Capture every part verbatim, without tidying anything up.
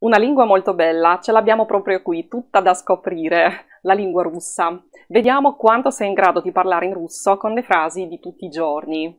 Una lingua molto bella, ce l'abbiamo proprio qui, tutta da scoprire, la lingua russa. Vediamo quanto sei in grado di parlare in russo con le frasi di tutti i giorni.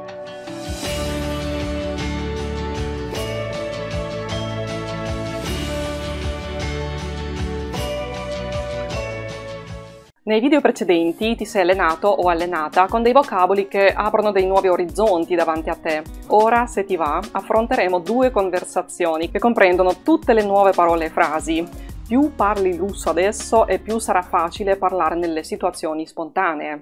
Nei video precedenti ti sei allenato o allenata con dei vocaboli che aprono dei nuovi orizzonti davanti a te. Ora, se ti va, affronteremo due conversazioni che comprendono tutte le nuove parole e frasi. Più parli il russo adesso e più sarà facile parlare nelle situazioni spontanee.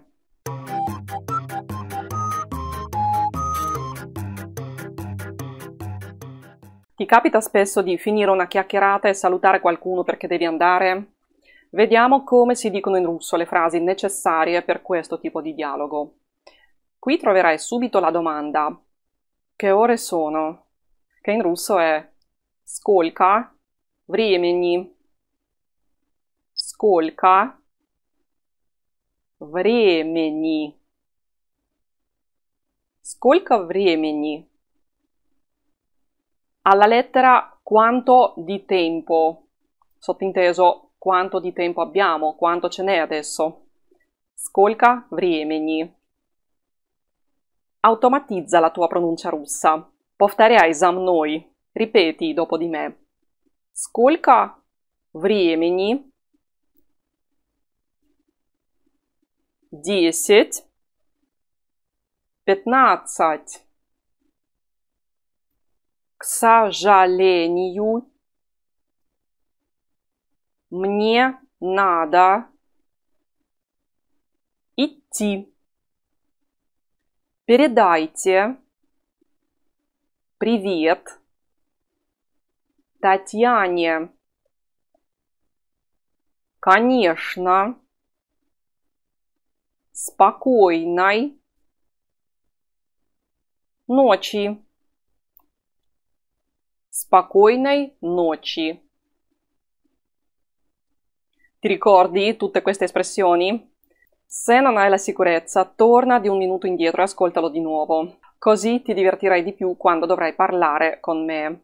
Ti capita spesso di finire una chiacchierata e salutare qualcuno perché devi andare? Vediamo come si dicono in russo le frasi necessarie per questo tipo di dialogo. Qui troverai subito la domanda che ore sono? Che in russo è Сколько времени? Сколько времени? Сколько времени? Alla lettera quanto di tempo, sottinteso quanto di tempo abbiamo, quanto ce n'è adesso. Сколько времени? Automatizza la tua pronuncia russa. Повторяй за мной. Ripeti dopo di me. Сколько времени? Десять. Пятнадцать. К сожалению, мне надо идти. Передайте привет Татьяне. Конечно. Спокойной ночи. Spokojnej noci. Ti ricordi tutte queste espressioni? Se non hai la sicurezza, torna di un minuto indietro e ascoltalo di nuovo. Così ti divertirai di più quando dovrai parlare con me.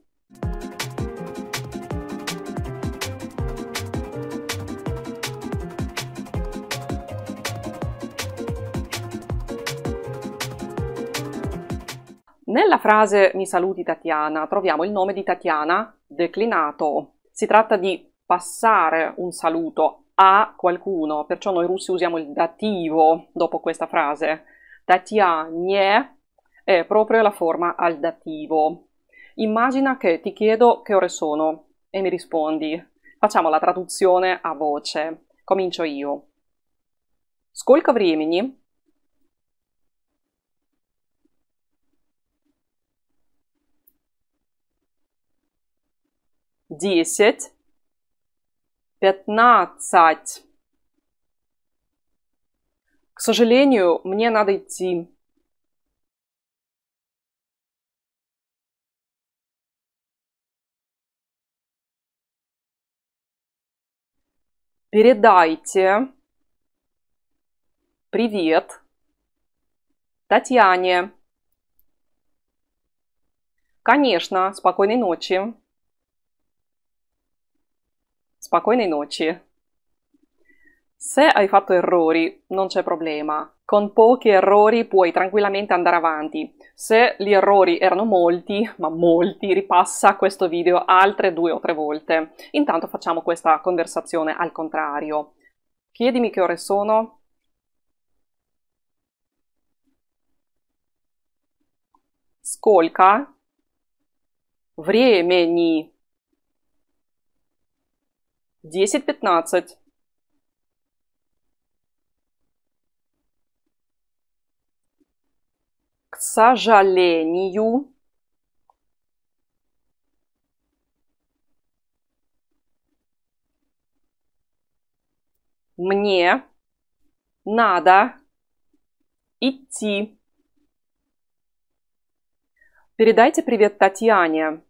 Nella frase mi saluti Tatiana troviamo il nome di Tatiana declinato. Si tratta di passare un saluto a qualcuno, perciò noi russi usiamo il dativo dopo questa frase. Tatianie è proprio la forma al dativo. Immagina che ti chiedo che ore sono e mi rispondi. Facciamo la traduzione a voce. Comincio io. Сколько времени? Десять. Пятнадцать. К сожалению, мне надо идти. Передайте привет Татьяне. Конечно, спокойной ночи. Spokojnej noci. Se hai fatto errori, non c'è problema. Con pochi errori puoi tranquillamente andare avanti. Se gli errori erano molti, ma molti, ripassa questo video altre due o tre volte. Intanto facciamo questa conversazione al contrario. Chiedimi che ore sono. Сколько времени? Десять пятнадцать. К сожалению, мне надо идти. Передайте привет Татьяне.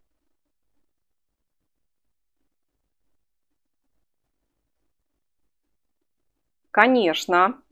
Конечно.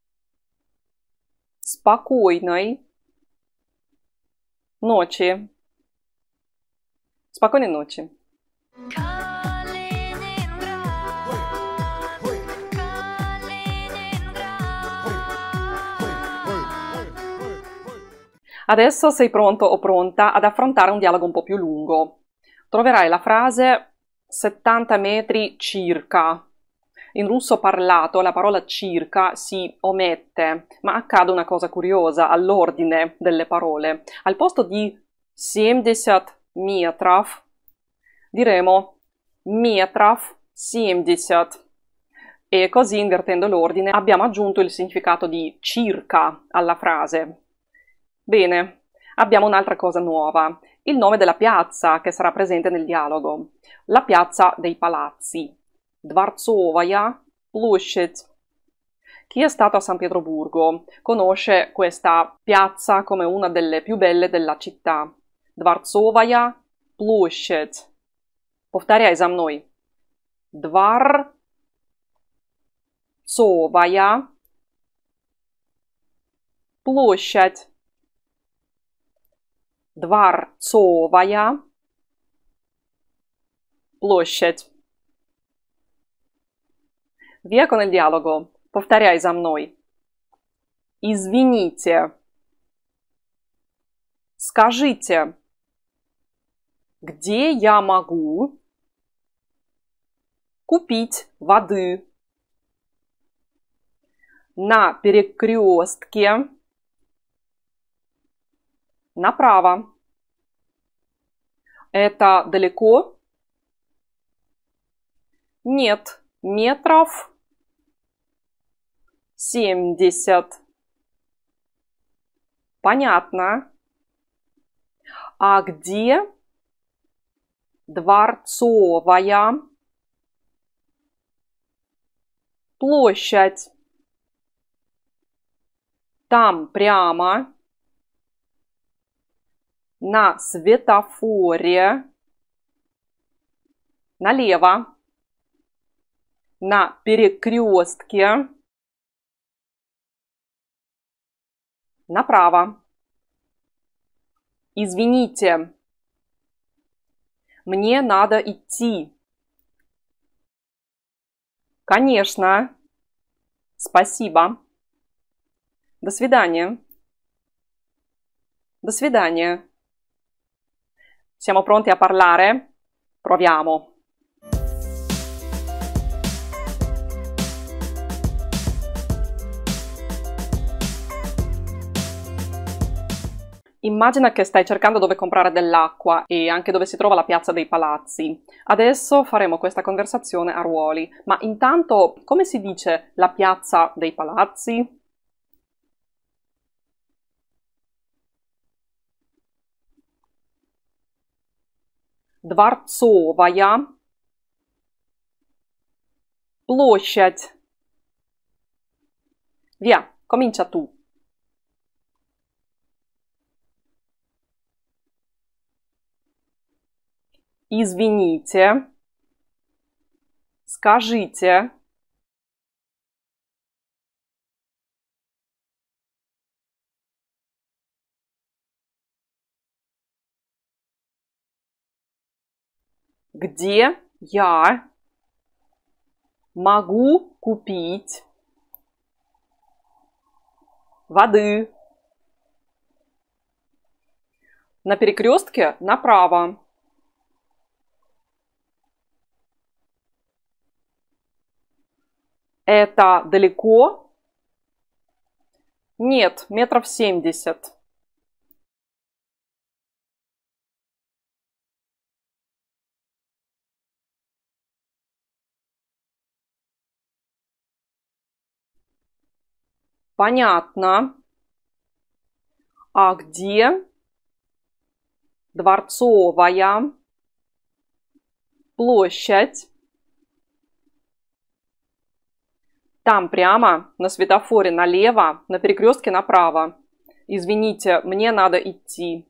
Спокойной ночи. Спокойной ночи. Adesso sei pronto o pronta ad affrontare un dialogo un po' più lungo. Troverai la frase settanta metri circa. In russo parlato la parola circa si omette, ma accade una cosa curiosa all'ordine delle parole. Al posto di семьдесят метров diremo метров семьдесят. E così, invertendo l'ordine, abbiamo aggiunto il significato di circa alla frase. Bene, abbiamo un'altra cosa nuova, il nome della piazza che sarà presente nel dialogo. La piazza dei palazzi. Дворцовая площадь. Chi è stato a San Pietroburgo conosce questa piazza come una delle più belle della città. Дворцовая площадь. Повторяй за мной. Дворцовая площадь. Дворцовая площадь. Via con il dialogo. Повторяй за мной. Извините. Скажите, где я могу купить воды? На перекрестке направо. Это далеко? Нет, метров семьдесят. Понятно. А где Дворцовая площадь? Там прямо. На светофоре налево, на перекрестке направо. Извините, мне надо идти. Конечно. Спасибо. До свидания. До свидания. Siamo pronti a parlare? Proviamo. Immagina che stai cercando dove comprare dell'acqua e anche dove si trova la piazza dei palazzi. Adesso faremo questa conversazione a ruoli, ma intanto come si dice la piazza dei palazzi? Дворцовая площадь. Via, comincia tu. Извините, скажите, где я могу купить воды? На перекрестке направо. Это далеко? Нет, метров семьдесят. Понятно. А где Дворцовая площадь? Там прямо, на светофоре налево, на перекрестке направо. Извините, мне надо идти.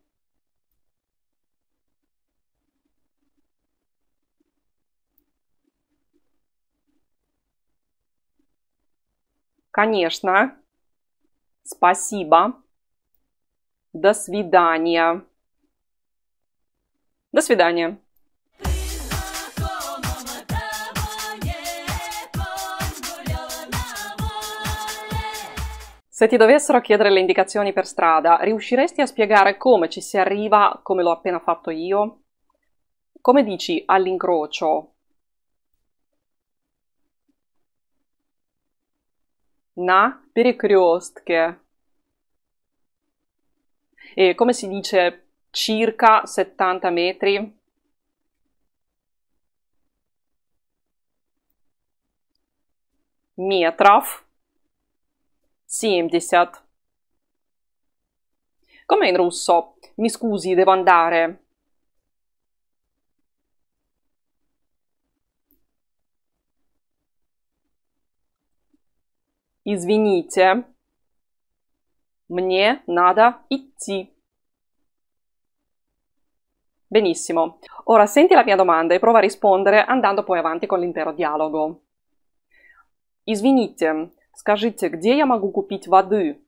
Конечно. Спасибо. До свидания. До свидания. Se ti dovessero chiedere le indicazioni per strada, riusciresti a spiegare come ci si arriva come l'ho appena fatto io? Come dici all'incrocio? Na перекрестке. E come si dice circa settanta metri? Метров семьдесят. Come in russo? Mi scusi, devo andare. Извините, мне надо идти. Benissimo. Ora senti la mia domanda e prova a rispondere andando poi avanti con l'intero dialogo. Извините, скажите, где я могу купить воды?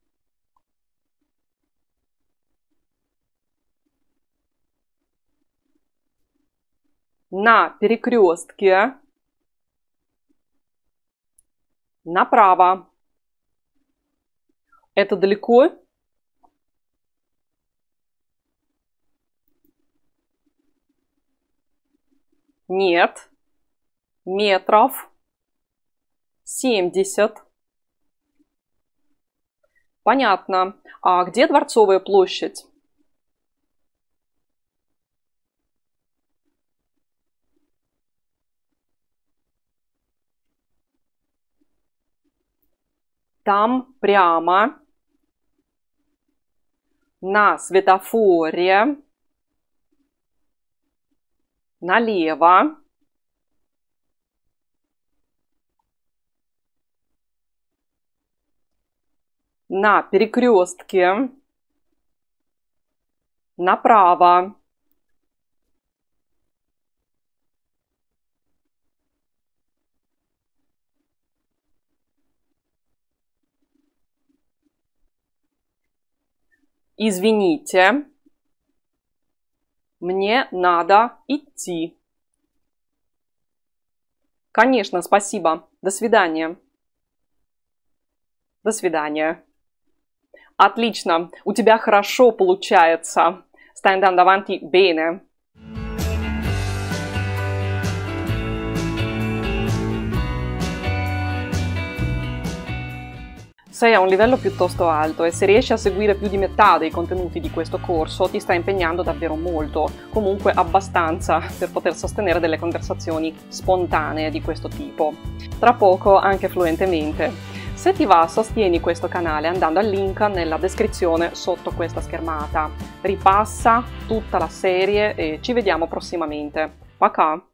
На перекрестке. Направо. Это далеко? Нет. Метров семьдесят. Понятно. А где Дворцовая площадь? Там прямо. На светофоре. Налево. На перекрестке. Направо. Извините, мне надо идти. Конечно, спасибо. До свидания. До свидания. Отлично, у тебя хорошо получается. Stai andando avanti bene. Sei a un livello piuttosto alto e se riesci a seguire più di metà dei contenuti di questo corso ti stai impegnando davvero molto, comunque abbastanza per poter sostenere delle conversazioni spontanee di questo tipo. Tra poco anche fluentemente. Se ti va, sostieni questo canale andando al link nella descrizione sotto questa schermata. Ripassa tutta la serie e ci vediamo prossimamente. Пока!